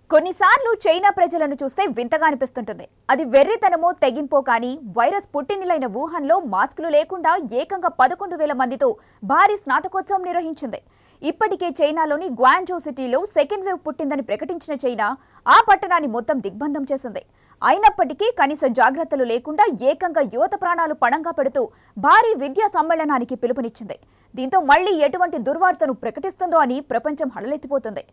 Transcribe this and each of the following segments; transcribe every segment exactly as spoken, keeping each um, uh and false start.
కొన్నిసార్లు చైనా ప్రజలను చూస్తే వింతగా అనిపిస్తుంటుంది. అది వెర్రితనమో తెగింపో కానీ వైరస్ పుట్టినిలైన వుహాన్లో మాస్కులు లేకుండా ఏకంగా పదకొండు వేల మందితో భారీ స్నాతకోత్సవం నిర్వహించింది. ఇప్పటికే చైనాలోని గ్వాంజో సిటీలో సెకండ్ వేవ్ పుట్టిందని ప్రకటించిన చైనా ఆ పట్టణాన్ని మొత్తం దిగ్బంధం చేసింది. అయినప్పటికీ కనీస జాగ్రత్తలు లేకుండా ఏకంగా యువత ప్రాణాలు పణంగా పెడుతూ భారీ విద్యా సమ్మేళనానికి పిలుపునిచ్చింది. దీంతో మళ్లీ ఎటువంటి దుర్వార్తను ప్రకటిస్తుందో అని ప్రపంచం హడలెత్తిపోతుంది.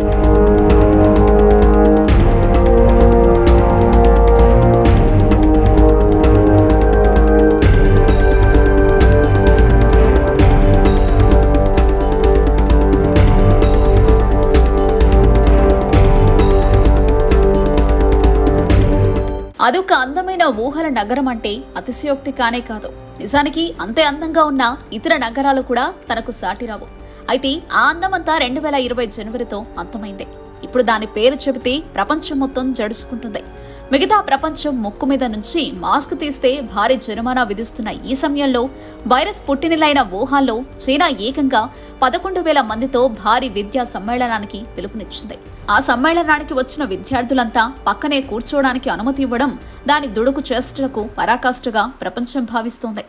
అదొక అందమైన ఊహల నగరం అంటే అతిశయోక్తి కానే కాదు. నిజానికి అంతే అందంగా ఉన్న ఇతర నగరాలు కూడా తనకు సాటిరావు. అయితే ఆ అందమంతా రెండు వేల ఇరవై జనవరితో అంతమైంది. ఇప్పుడు దాని పేరు చెబితే ప్రపంచం మొత్తం జడుచుకుంటుంది. మిగతా ప్రపంచం ముక్కు మీద నుంచి మాస్క్ తీస్తే భారీ జరిమానా విధిస్తున్న ఈ సమయంలో వైరస్ పుట్టినిలైన వుహాన్లో చైనా ఏకంగా పదకొండు వేల మందితో భారీ విద్యా సమ్మేళనానికి పిలుపునిచ్చింది. ఆ సమ్మేళనానికి వచ్చిన విద్యార్థులంతా పక్కనే కూర్చోవడానికి అనుమతి ఇవ్వడం దాని దుడుకు చేష్టలకు పరాకాష్ఠగా ప్రపంచం భావిస్తోంది.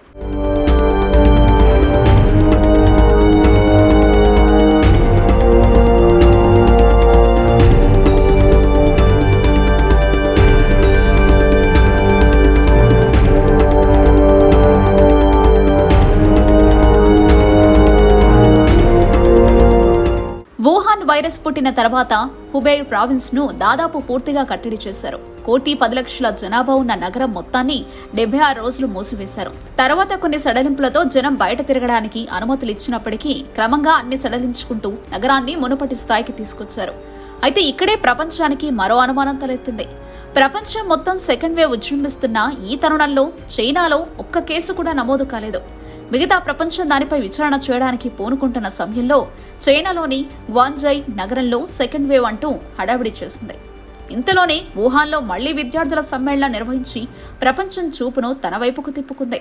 వుహాన్ వైరస్ పుట్టిన తర్వాత హుబే ప్రావిన్స్ ను దాదాపు పూర్తిగా కట్టడి చేశారు. కోటి పది లక్షల జనాభా ఉన్న నగరం మొత్తాన్ని డెబ్బై ఆరు రోజులు మూసివేశారు. తర్వాత కొన్ని సడలింపులతో జనం బయట తిరగడానికి అనుమతులు ఇచ్చినప్పటికీ క్రమంగా అన్ని సడలించుకుంటూ నగరాన్ని మునుపటి స్థాయికి తీసుకొచ్చారు. అయితే ఇక్కడే ప్రపంచానికి మరో అనుమానం తలెత్తింది. ప్రపంచం మొత్తం సెకండ్ వేవ్ విజృంభిస్తున్న ఈ తరుణంలో చైనాలో ఒక్క కేసు కూడా నమోదు కాలేదు. మిగతా ప్రపంచం దానిపై విచారణ చేయడానికి పూనుకుంటున్న సమయంలో చైనాలోని గ్వాంజై నగరంలో సెకండ్ వేవ్ అంటూ హడావిడి చేసింది. ఇంతలోనే వుహాన్లో మళ్లీ విద్యార్థుల సమ్మేళనం నిర్వహించి ప్రపంచం చూపును తన వైపుకు తిప్పుకుంది.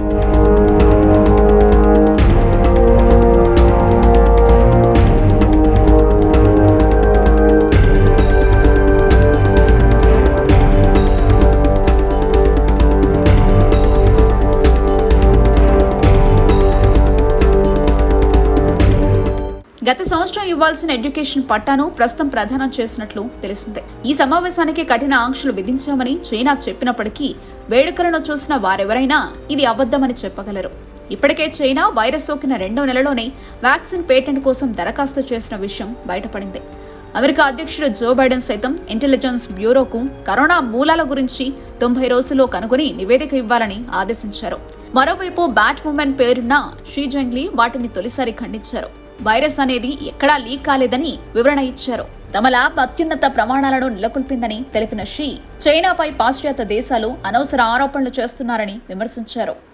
గత సంవత్సరం ఇవ్వాల్సిన ఎడ్యుకేషన్ పట్టాను ప్రస్తుతం ప్రదానం చేసినట్లు తెలిసిందే. ఈ సమావేశానికి కఠిన ఆంక్షలు విధించామని చైనా చెప్పినప్పటికీ వేడుకలను చూసిన వారెవరైనా ఇది అబద్దమని చెప్పగలరు. ఇప్పటికే చైనా వైరస్ సోకిన రెండో నెలలోనే వ్యాక్సిన్ పేటెంట్ కోసం దరఖాస్తు చేసిన విషయం బయటపడింది. అమెరికా అధ్యక్షుడు జో బైడెన్ సైతం ఇంటెలిజెన్స్ బ్యూరోకు కరోనా మూలాల గురించి తొంభై రోజుల్లో కనుగొని నివేదిక ఇవ్వాలని ఆదేశించారు. మరోవైపు బ్యాట్ ఉమెన్ పేరున్న షీ జంగ్లీ వాటిని తొలిసారి ఖండించారు. వైరస్ అనేది ఎక్కడా లీక్ కాలేదని వివరణ ఇచ్చారు. తమ ల్యాబ్ అత్యున్నత ప్రమాణాలను నెలకొల్పిందని తెలిపిన షీ చైనాపై పాశ్చాత్య దేశాలు అనవసర ఆరోపణలు చేస్తున్నారని విమర్శించారు.